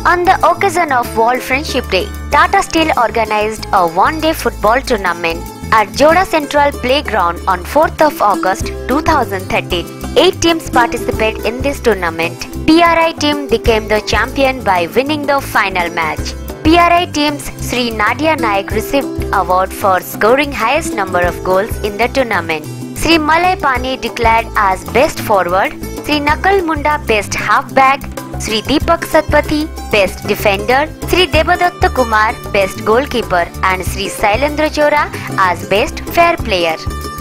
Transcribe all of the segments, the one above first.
On the occasion of World Friendship Day, Tata Steel organized a one-day football tournament at Joda Central Playground on 4th of August 2013. 8 teams participated in this tournament. PRI team became the champion by winning the final match. PRI team's Sri Nadia Naik received award for scoring highest number of goals in the tournament. Sri Malay Pani declared as best forward, Sri Nakal Munda best halfback, Sri Deepak Satpathy best defender, Sri Devadatta Kumar best goalkeeper and Sri Sailendra Chora as best fair player.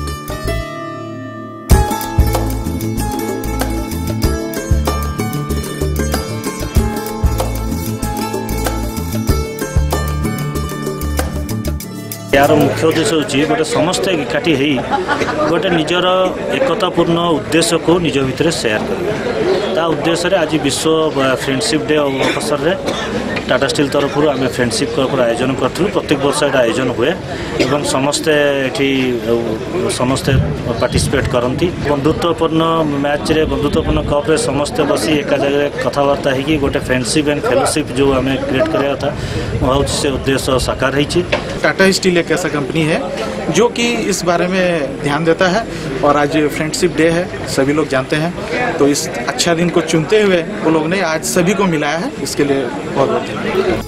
यार मुख्य उद्देश्य होची गोटे समस्ते एकाठी होई गोटे निजर एकतापूर्ण उद्देश्य को निज भितर शेयर कर ता उद्देश्य रे आज विश्व फ्रेंडशिप डे अवसर रे टाटा स्टील तरफ आम फ्रेंडशिप आयोजन करूँ। प्रत्येक वर्ष ये आयोजन हुए एवं समस्ते समस्ते पार्टिसिपेट करती। बंधुत्वपूर्ण मैच रे बंधुत्वपूर्ण कप रे समस्ते बसी एक जगह कथबार्ता होगी गोटे फ्रेंडशिप एंड फेलोशिप जो आम क्रिएट कराया था वह से उद्देश्य साकार होती। टाटा स्टील एक ऐसा कंपनी है जो कि इस बारे में ध्यान देता है और आज फ्रेंडशिप डे है, सभी लोग जानते हैं। तो इस अच्छा दिन को चुनते हुए वो लोग ने आज सभी को मिलाया है, इसके लिए बहुत बहुत धन्यवाद।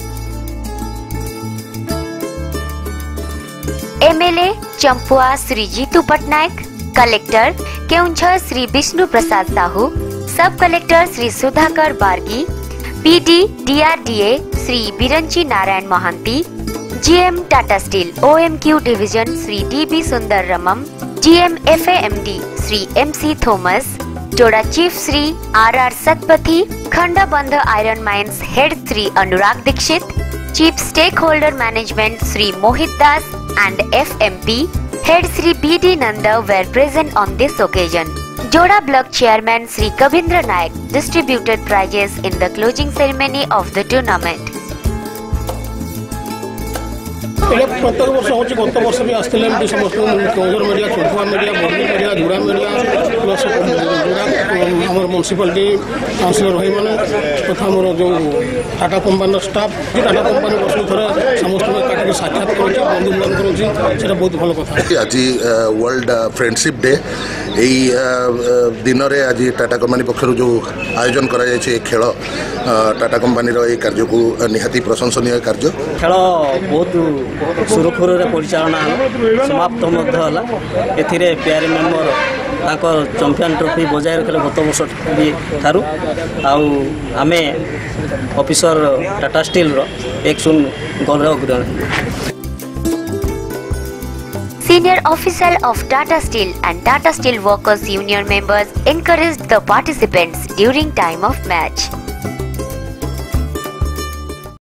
MLA Champua Shri Jitu Patnaik, collector Keonjhar Shri Vishnu Prasad Sahu, sub collector Shri Sudhakar Bargi, PD DRDA Shri Biranchi Narayan Mahanti, GM Tata Steel OMQ division Shri DB Sundar Ramam, GM FAMD Shri MC Thomas, Joda chief Shri RR Satpathy, Khandbandh iron mines head Shri Anurag Dikshit, chief stakeholder management Shri Mohit Das and FMP head Sri BD Nanda were present on this occasion. Joda Block Chairman Sri Kavindra Naik distributed prizes in the closing ceremony of the tournament. प्रत्येक वर्ष हूँ गत वर्ष भी आसते समस्त Keonjhar media Champua media बर्मी media Joda media plus Joda municipality councillor भाई मैंने तथा मोर जो Tata company staff Tata company वर्ष थोड़ा समस्त एकाठी साक्षात करुँच बंधु मिलन करुँच बहुत भल कथा। आज वर्ल्ड फ्रेंडशिप डे यही दिन में आज टाटा कंपानी पक्षर जो आयोजन करा खेल टाटा कंपानी कार्य को निहाती प्रशंसनीय कार्य। खेल बहुत सुरखुर परिचालना समाप्त ए प्यारे मेम्बर चैंपियन ट्रॉफी बजाय रखले गत वर्ष ठारू आमे ऑफिसर टाटा स्टील रो 1-0 गोल अग्रणी। Senior official of Tata Steel and Tata Steel Workers Union members encouraged the participants during time of match.